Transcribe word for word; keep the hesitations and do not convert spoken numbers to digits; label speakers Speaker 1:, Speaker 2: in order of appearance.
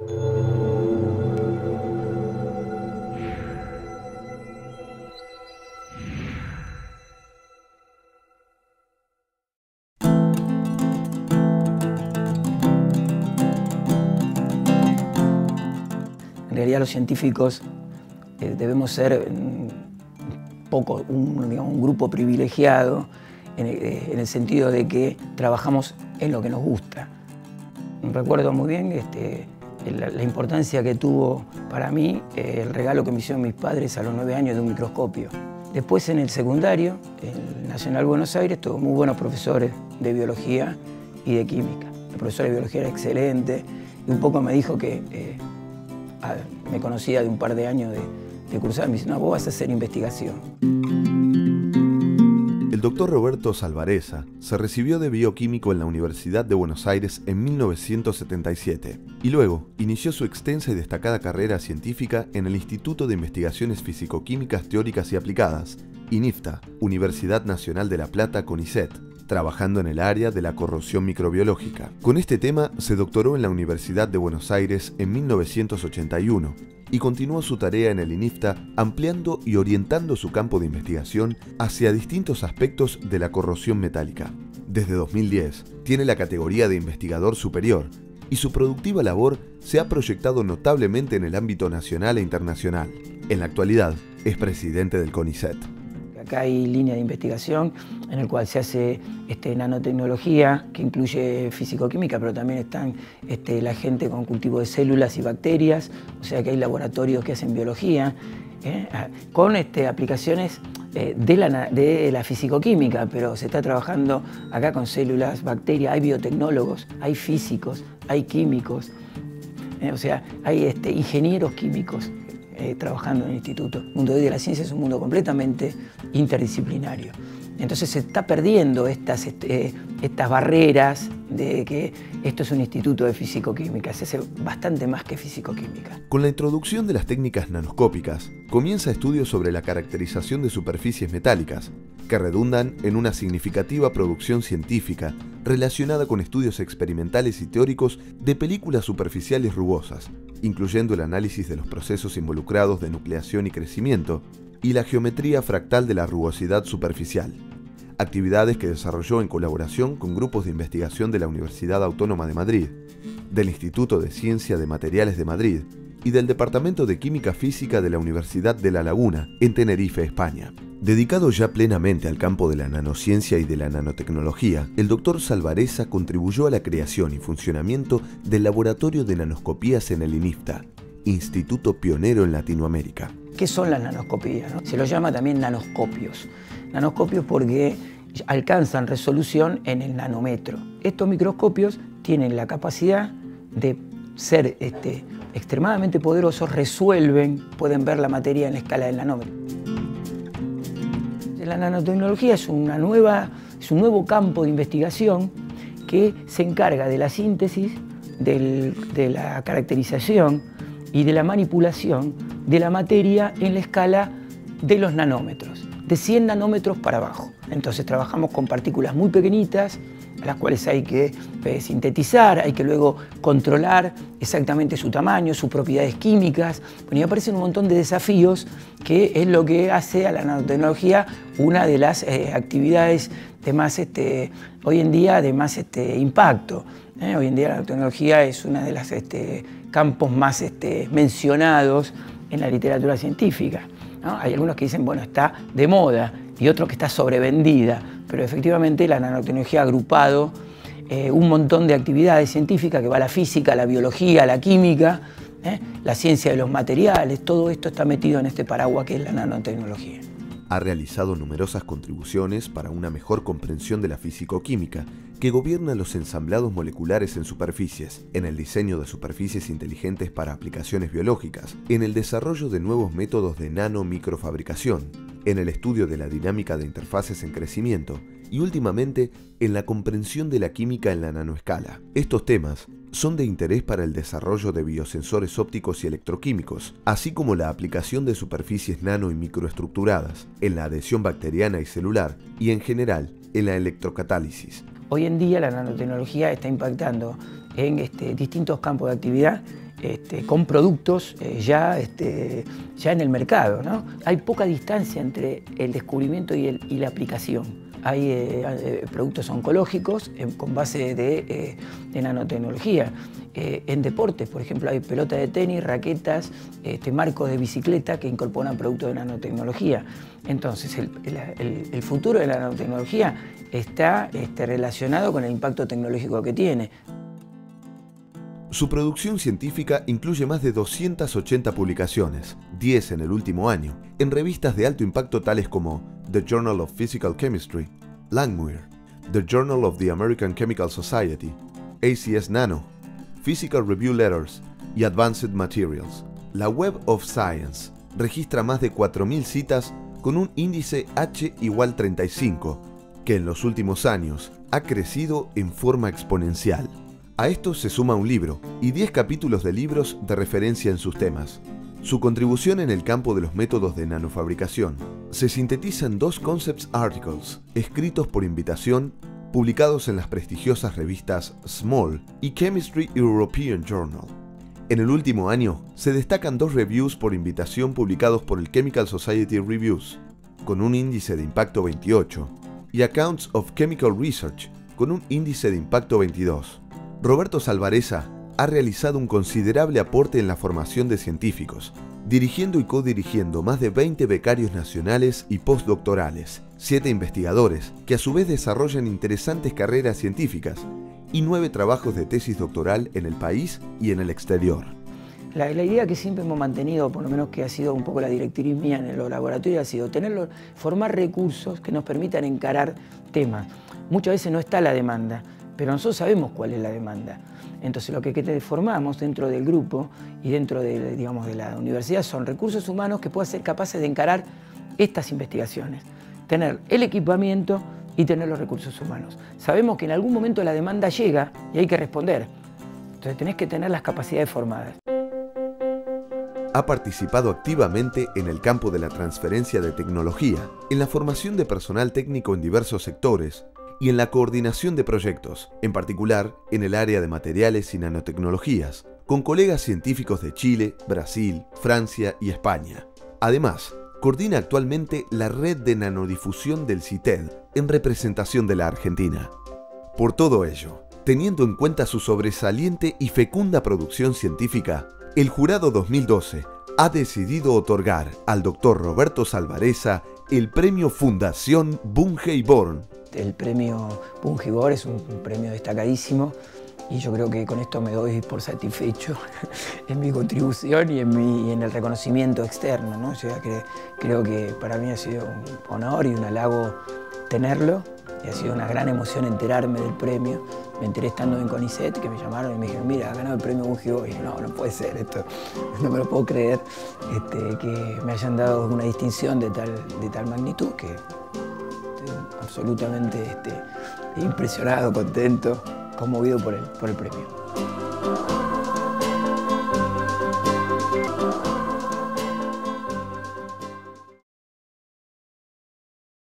Speaker 1: En realidad los científicos eh, debemos ser un, poco, un, digamos, un grupo privilegiado en el, en el sentido de que trabajamos en lo que nos gusta. Recuerdo muy bien este, la, la importancia que tuvo para mí eh, el regalo que me hicieron mis padres a los nueve años de un microscopio. Después en el secundario, en el Nacional Buenos Aires, tuve muy buenos profesores de biología y de química. El profesor de biología era excelente y un poco me dijo que eh, me conocía de un par de años de, de cursar, me dice, no, vos vas a hacer investigación.
Speaker 2: El doctor Roberto Salvarezza se recibió de bioquímico en la Universidad de Buenos Aires en mil novecientos setenta y siete y luego inició su extensa y destacada carrera científica en el Instituto de Investigaciones Físico-Químicas Teóricas y Aplicadas, INIFTA, Universidad Nacional de La Plata, CONICET, trabajando en el área de la corrosión microbiológica. Con este tema se doctoró en la Universidad de Buenos Aires en mil novecientos ochenta y uno y continuó su tarea en el INIFTA ampliando y orientando su campo de investigación hacia distintos aspectos de la corrosión metálica. Desde dos mil diez tiene la categoría de investigador superior y su productiva labor se ha proyectado notablemente en el ámbito nacional e internacional. En la actualidad es presidente del CONICET.
Speaker 1: Acá hay línea de investigación en el cual se hace este, nanotecnología, que incluye físico-química, pero también están este, la gente con cultivo de células y bacterias, o sea que hay laboratorios que hacen biología, ¿eh? con este, aplicaciones eh, de la, de la físico-química, pero se está trabajando acá con células, bacterias, hay biotecnólogos, hay físicos, hay químicos, ¿eh? o sea, hay este, ingenieros químicos. Eh, trabajando en el instituto. El mundo de hoy de la ciencia es un mundo completamente interdisciplinario. Entonces se está perdiendo estas, este, estas barreras de que esto es un instituto de físico-química, se hace bastante más que físico-química.
Speaker 2: Con la introducción de las técnicas nanoscópicas, comienza estudios sobre la caracterización de superficies metálicas, que redundan en una significativa producción científica relacionada con estudios experimentales y teóricos de películas superficiales rugosas, incluyendo el análisis de los procesos involucrados de nucleación y crecimiento, y la geometría fractal de la rugosidad superficial, actividades que desarrolló en colaboración con grupos de investigación de la Universidad Autónoma de Madrid, del Instituto de Ciencia de Materiales de Madrid y del Departamento de Química Física de la Universidad de La Laguna, en Tenerife, España. Dedicado ya plenamente al campo de la nanociencia y de la nanotecnología, el doctor Salvarezza contribuyó a la creación y funcionamiento del Laboratorio de Nanoscopías en el INIFTA, instituto pionero en Latinoamérica.
Speaker 1: ¿Qué son las nanoscopías? ¿No? Se los llama también nanoscopios. Nanoscopios porque alcanzan resolución en el nanómetro. Estos microscopios tienen la capacidad de ser este, extremadamente poderosos, resuelven, pueden ver la materia en la escala del nanómetro. La nanotecnología es, una nueva, es un nuevo campo de investigación que se encarga de la síntesis, del, de la caracterización y de la manipulación de la materia en la escala de los nanómetros, de cien nanómetros para abajo. Entonces trabajamos con partículas muy pequeñitas, a las cuales hay que eh, sintetizar, hay que luego controlar exactamente su tamaño, sus propiedades químicas. Bueno, y aparecen un montón de desafíos que es lo que hace a la nanotecnología una de las eh, actividades de más, este, hoy en día, de más este, impacto. ¿eh? Hoy en día la nanotecnología es uno de los este, campos más este, mencionados en la literatura científica, ¿no? Hay algunos que dicen, bueno, está de moda, y otros que está sobrevendida, pero efectivamente la nanotecnología ha agrupado eh, un montón de actividades científicas que va a la física, la biología, la química, ¿eh? la ciencia de los materiales, todo esto está metido en este paraguas que es la nanotecnología.
Speaker 2: Ha realizado numerosas contribuciones para una mejor comprensión de la físico-química que gobierna los ensamblados moleculares en superficies, en el diseño de superficies inteligentes para aplicaciones biológicas, en el desarrollo de nuevos métodos de nano-microfabricación, en el estudio de la dinámica de interfaces en crecimiento y últimamente en la comprensión de la química en la nanoescala. Estos temas son de interés para el desarrollo de biosensores ópticos y electroquímicos, así como la aplicación de superficies nano y microestructuradas, en la adhesión bacteriana y celular y en general en la electrocatálisis.
Speaker 1: Hoy en día la nanotecnología está impactando en este, distintos campos de actividad este, con productos eh, ya, este, ya en el mercado, ¿no? Hay poca distancia entre el descubrimiento y, el, y la aplicación. Hay eh, eh, productos oncológicos eh, con base de, eh, de nanotecnología. Eh, en deportes, por ejemplo, hay pelota de tenis, raquetas, este, marcos de bicicleta que incorporan productos de nanotecnología. Entonces, el, el, el futuro de la nanotecnología está este, relacionado con el impacto tecnológico que tiene.
Speaker 2: Su producción científica incluye más de doscientas ochenta publicaciones, diez en el último año, en revistas de alto impacto tales como The Journal of Physical Chemistry, Langmuir, The Journal of the American Chemical Society, A C S Nano, Physical Review Letters y Advanced Materials. La Web of Science registra más de cuatro mil citas con un índice H igual treinta y cinco, que en los últimos años ha crecido en forma exponencial. A esto se suma un libro y diez capítulos de libros de referencia en sus temas. Su contribución en el campo de los métodos de nanofabricación se sintetiza en dos Concepts Articles, escritos por invitación, publicados en las prestigiosas revistas Small y Chemistry European Journal. En el último año, se destacan dos reviews por invitación publicados por el Chemical Society Reviews, con un índice de impacto veintiocho, y Accounts of Chemical Research, con un índice de impacto veintidós. Roberto Salvarezza ha realizado un considerable aporte en la formación de científicos, dirigiendo y codirigiendo más de veinte becarios nacionales y postdoctorales, siete investigadores que a su vez desarrollan interesantes carreras científicas y nueve trabajos de tesis doctoral en el país y en el exterior.
Speaker 1: La, la idea que siempre hemos mantenido, por lo menos que ha sido un poco la directriz mía en los laboratorios, ha sido tenerlo, formar recursos que nos permitan encarar temas. Muchas veces no está la demanda, pero nosotros sabemos cuál es la demanda. Entonces lo que, que formamos dentro del grupo y dentro de, digamos, de la universidad son recursos humanos que puedan ser capaces de encarar estas investigaciones. Tener el equipamiento y tener los recursos humanos. Sabemos que en algún momento la demanda llega y hay que responder. Entonces tenés que tener las capacidades formadas.
Speaker 2: Ha participado activamente en el campo de la transferencia de tecnología, en la formación de personal técnico en diversos sectores y en la coordinación de proyectos, en particular en el área de materiales y nanotecnologías, con colegas científicos de Chile, Brasil, Francia y España. Además, coordina actualmente la red de nanodifusión del CITED en representación de la Argentina. Por todo ello, teniendo en cuenta su sobresaliente y fecunda producción científica, el jurado dos mil doce ha decidido otorgar al doctor Roberto Salvarezza el premio Fundación Bungey Born.
Speaker 1: El premio Bungey Born es un, un premio destacadísimo y yo creo que con esto me doy por satisfecho en mi contribución y en, mi, y en el reconocimiento externo, ¿no? O sea, que, creo que para mí ha sido un honor y un halago tenerlo y ha sido una gran emoción enterarme del premio. Me enteré estando en CONICET, que me llamaron y me dijeron, mira, ha ganado el premio Bungey Born. Y dije, no, no puede ser esto, no me lo puedo creer, este, que me hayan dado una distinción de tal, de tal magnitud que estoy absolutamente este, impresionado, contento, conmovido por el, por el premio.